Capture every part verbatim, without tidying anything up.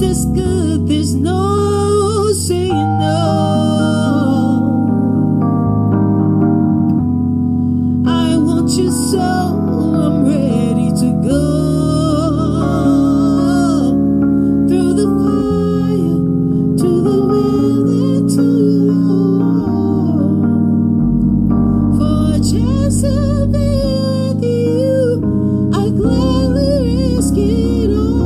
this good, there's no saying no. I want you so, I'm ready to go. Through the fire, to the weather, to the for a chance to be with you, I gladly risk it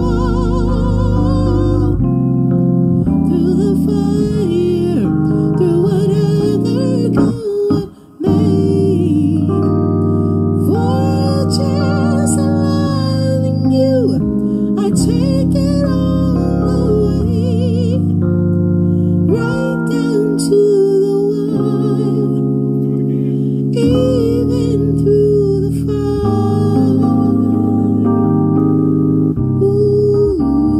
all. Through the fire, through whatever God made, for a chance of loving you, I take it all away, right down to the wire, even through the fire. Ooh.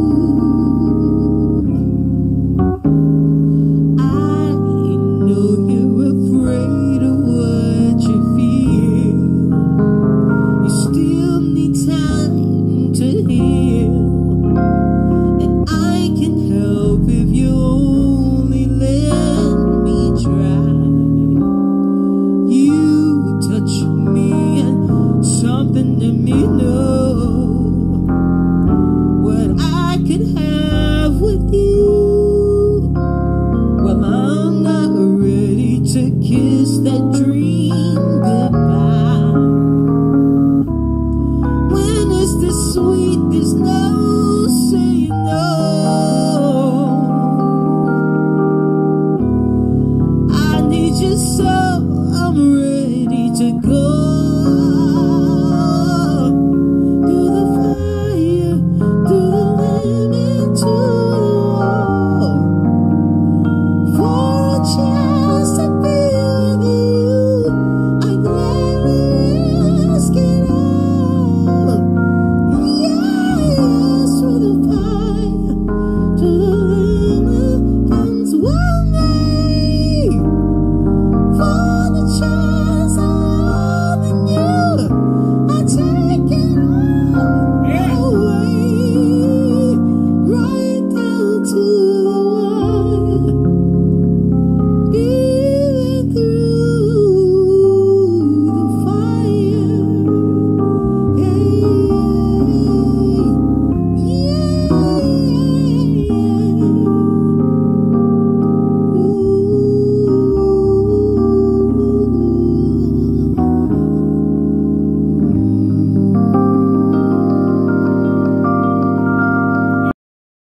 I know you're afraid of what you feel. You still need time to heal, and I can help if you only let me try. You touch me and something in me know what I could have.